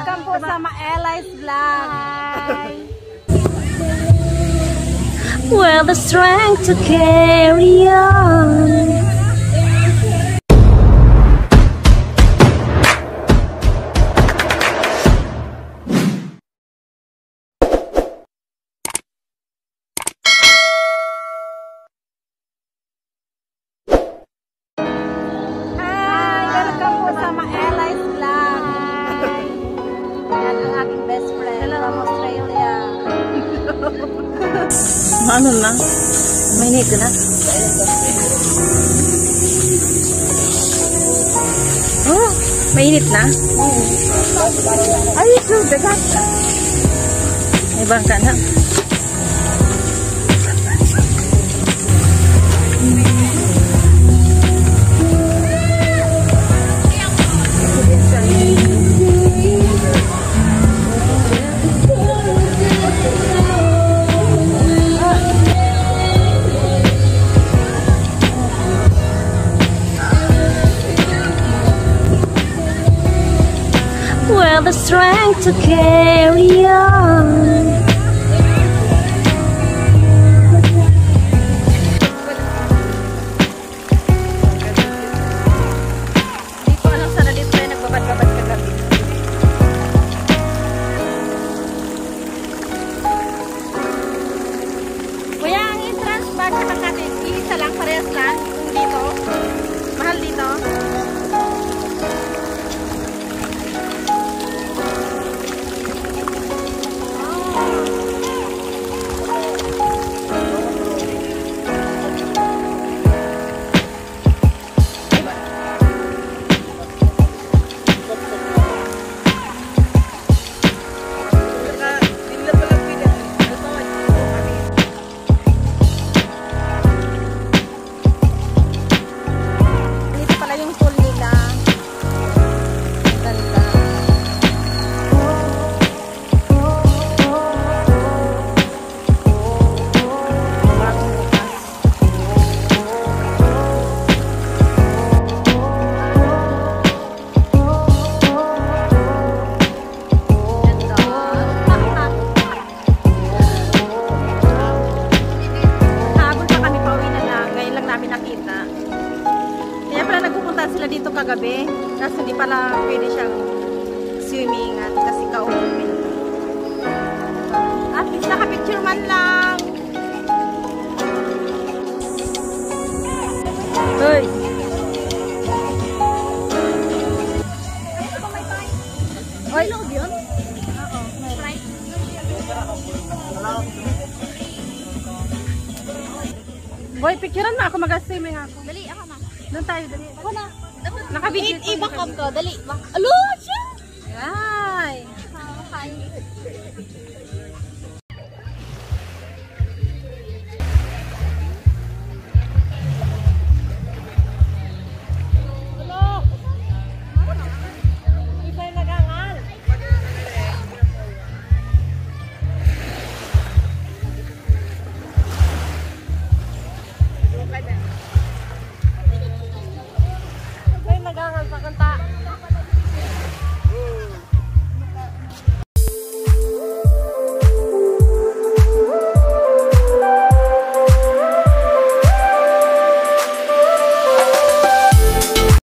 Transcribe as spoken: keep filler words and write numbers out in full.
Welcome po sa Ma-Eli's Vlog. Hi! Well, the strength to carry on. Ano na? Mainit na. Oh, mainit na? Ay, ito, dagat. May bangka na. The strength to carry on. Di ko alam sana dito ay nagbabad-babad kagabi. Kuya, ang entrance ba sa Makati? Isa lang, parehas lang dito. Mahal dito. Sila dito kagabi kasi hindi pala pwede siyang swimmingan kasi ka-open. At least naka-picture man lang. Hoy! Hoy! Loob yun? Oo. Boy, picturean mo ako, mag-swimming ako. Dali, ako ma. Doon tayo, dali. Ako na. Nakabigit. I-back ko, dali. Alo, siya! Ay! Hi. Hello! Iba'y nagangal. Nagangal pa kanta.